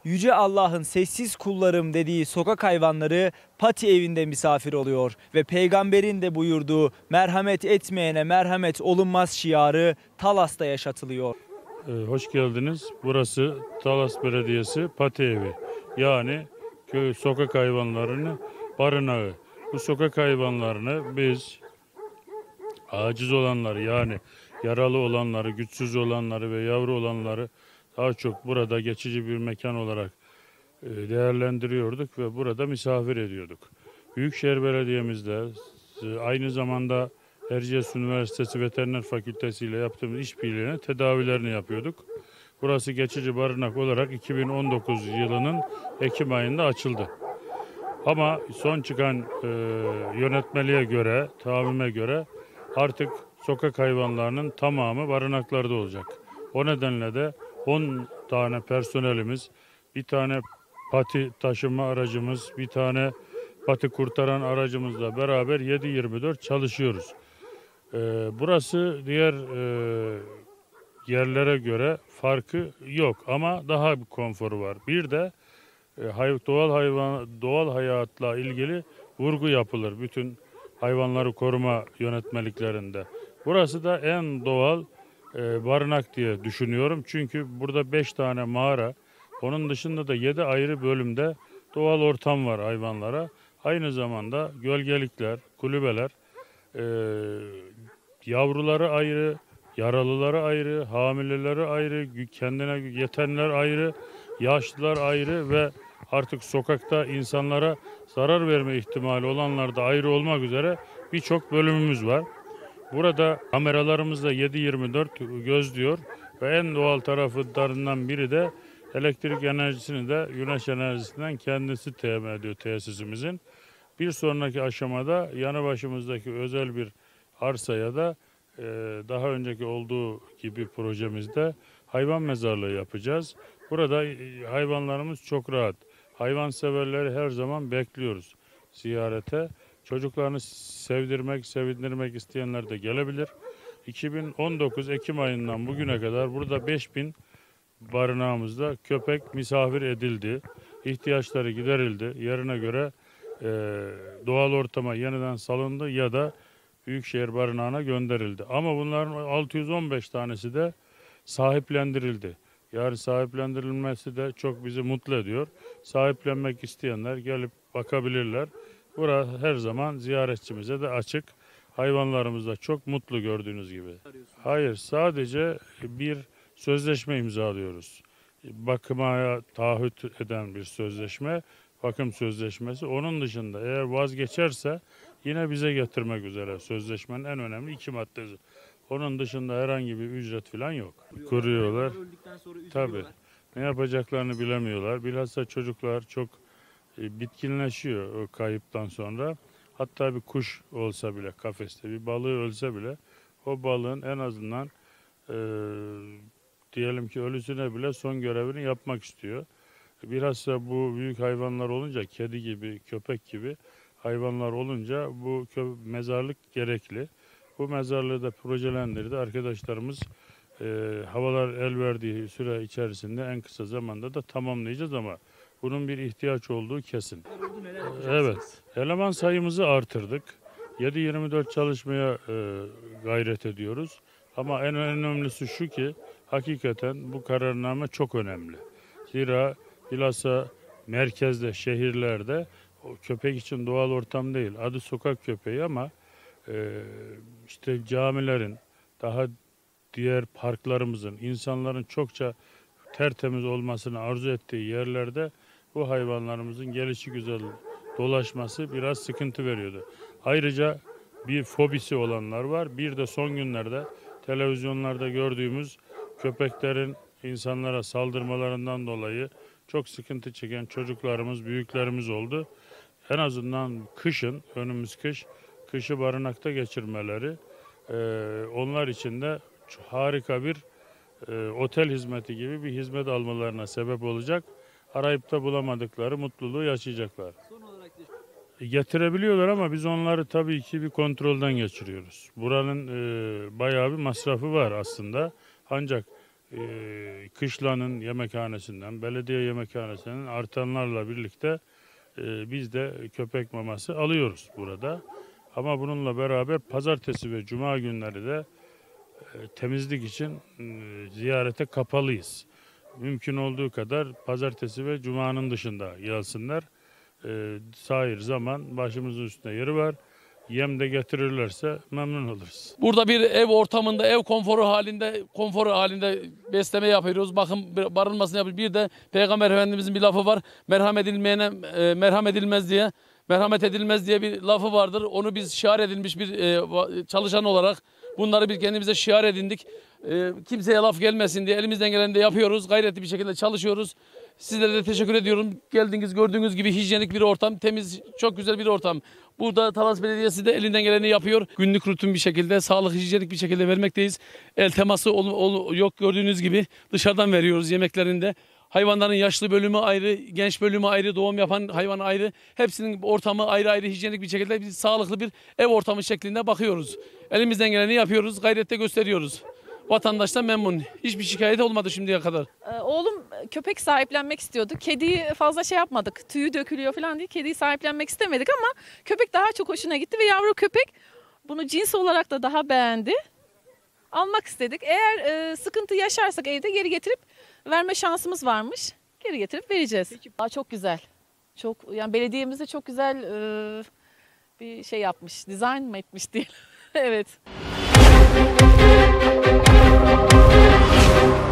Yüce Allah'ın sessiz kullarım dediği sokak hayvanları Pati evinde misafir oluyor ve peygamberin de buyurduğu merhamet etmeyene merhamet olunmaz şiarı Talas'ta yaşatılıyor. Hoş geldiniz. Burası Talas Belediyesi Pati Evi. Yani köy sokak hayvanlarının barınağı. Bu sokak hayvanlarını biz aciz olanları, yani yaralı olanları, güçsüz olanları ve yavru olanları daha çok burada geçici bir mekan olarak değerlendiriyorduk ve burada misafir ediyorduk. Büyükşehir Belediye'mizde aynı zamanda Erciyes Üniversitesi Veteriner Fakültesi ile yaptığımız işbirliğine tedavilerini yapıyorduk. Burası geçici barınak olarak 2019 yılının Ekim ayında açıldı. Ama son çıkan yönetmeliğe göre, tavime göre artık sokak hayvanlarının tamamı barınaklarda olacak. O nedenle de 10 tane personelimiz, bir tane pati taşıma aracımız, bir tane pati kurtaran aracımızla beraber 7/24 çalışıyoruz. Burası diğer yerlere göre farkı yok ama daha bir konforu var. Bir de doğal hayatla ilgili vurgu yapılır bütün hayvanları koruma yönetmeliklerinde. Burası da en doğal barınak diye düşünüyorum. Çünkü burada 5 tane mağara, onun dışında da 7 ayrı bölümde doğal ortam var hayvanlara. Aynı zamanda gölgelikler, kulübeler, e, yavruları ayrı, yaralıları ayrı, hamileleri ayrı, kendine yetenler ayrı, yaşlılar ayrı ve artık sokakta insanlara zarar verme ihtimali olanlar da ayrı olmak üzere birçok bölümümüz var. Burada kameralarımız da 7/24 gözlüyor ve en doğal taraflarından biri de elektrik enerjisini de güneş enerjisinden kendisi temin ediyor tesisimizin. Bir sonraki aşamada yanı başımızdaki özel bir arsaya da daha önceki olduğu gibi projemizde hayvan mezarlığı yapacağız. Burada hayvanlarımız çok rahat. Hayvanseverleri her zaman bekliyoruz ziyarete. Çocuklarını sevdirmek, sevindirmek isteyenler de gelebilir. 2019 Ekim ayından bugüne kadar burada 5000 barınağımızda köpek misafir edildi. İhtiyaçları giderildi. Yerine göre doğal ortama yeniden salındı ya da Büyükşehir Barınağı'na gönderildi. Ama bunların 615 tanesi de sahiplendirildi. Yani sahiplendirilmesi de çok bizi mutlu ediyor. Sahiplenmek isteyenler gelip bakabilirler. Burası her zaman ziyaretçimize de açık. Hayvanlarımız da çok mutlu gördüğünüz gibi. Hayır, sadece bir sözleşme imzalıyoruz. Bakıma taahhüt eden bir sözleşme, bakım sözleşmesi. Onun dışında eğer vazgeçerse yine bize getirmek üzere sözleşmenin en önemli 2 maddesi. Onun dışında herhangi bir ücret falan yok. Kuruyorlar. Tabii. Ne yapacaklarını bilemiyorlar. Bilhassa çocuklar çok bitkinleşiyor o kayıptan sonra. Hatta bir kuş olsa bile kafeste, bir balığı ölse bile o balığın en azından e, diyelim ki ölüsüne bile son görevini yapmak istiyor. Bilhassa bu büyük hayvanlar olunca, kedi gibi, köpek gibi hayvanlar olunca bu mezarlık gerekli. Bu mezarlığı da projelendirdi. Arkadaşlarımız havalar el verdiği süre içerisinde en kısa zamanda da tamamlayacağız ama bunun bir ihtiyaç olduğu kesin. Evet, eleman sayımızı artırdık. 7/24 çalışmaya gayret ediyoruz. Ama en önemlisi şu ki hakikaten bu kararname çok önemli. Zira bilhassa merkezde, şehirlerde o köpek için doğal ortam değil. Adı sokak köpeği ama işte camilerin, daha diğer parklarımızın, insanların çokça tertemiz olmasını arzu ettiği yerlerde bu hayvanlarımızın gelişigüzel dolaşması biraz sıkıntı veriyordu. Ayrıca bir fobisi olanlar var. Bir de son günlerde televizyonlarda gördüğümüz köpeklerin insanlara saldırmalarından dolayı çok sıkıntı çeken çocuklarımız, büyüklerimiz oldu. En azından kışın, önümüz kışı barınakta geçirmeleri onlar için de harika bir otel hizmeti gibi bir hizmet almalarına sebep olacak. Arayıp da bulamadıkları mutluluğu yaşayacaklar. Getirebiliyorlar ama biz onları tabii ki bir kontrolden geçiriyoruz. Buranın bayağı bir masrafı var aslında. Ancak Kışlanın yemekhanesinden, belediye yemekhanesinden artanlarla birlikte biz de köpek maması alıyoruz burada. Ama bununla beraber pazartesi ve cuma günleri de temizlik için ziyarete kapalıyız. Mümkün olduğu kadar pazartesi ve cumanın dışında gelsinler. Sair zaman başımızın üstünde yeri var. Yem de getirirlerse memnun oluruz. Burada bir ev ortamında, ev konforu halinde besleme yapıyoruz. Bakım barınmasını yapıyoruz. Bir de Peygamber Efendimizin bir lafı var. Merhamet edilmeyene merhamet edilmez diye bir lafı vardır. Onu biz şiar edilmiş bir çalışan olarak bunları bir kendimize şiar edindik. Kimseye laf gelmesin diye elimizden geleni de yapıyoruz. Gayretli bir şekilde çalışıyoruz. Sizlere de teşekkür ediyorum. Geldiğiniz gördüğünüz gibi hijyenik bir ortam, temiz, çok güzel bir ortam. Burada Talas Belediyesi de elinden geleni yapıyor. Günlük rutin bir şekilde, sağlık, hijyenik bir şekilde vermekteyiz. El teması yok gördüğünüz gibi dışarıdan veriyoruz yemeklerinde. Hayvanların yaşlı bölümü ayrı, genç bölümü ayrı, doğum yapan hayvan ayrı. Hepsinin ortamı ayrı ayrı hijyenik bir şekilde biz sağlıklı bir ev ortamı şeklinde bakıyoruz. Elimizden geleni yapıyoruz, gayrette gösteriyoruz. Vatandaş da memnun. Hiçbir şikayet olmadı şimdiye kadar. Oğlum köpek sahiplenmek istiyordu. Kediyi fazla şey yapmadık. Tüyü dökülüyor falan diye kediyi sahiplenmek istemedik ama köpek daha çok hoşuna gitti ve yavru köpek bunu cins olarak da daha beğendi. Almak istedik. Eğer sıkıntı yaşarsak evde geri getirip verme şansımız varmış. Geri getirip vereceğiz. Çok güzel. Çok yani belediyemiz de çok güzel bir şey yapmış. Dizayn mı etmiş değil. Evet.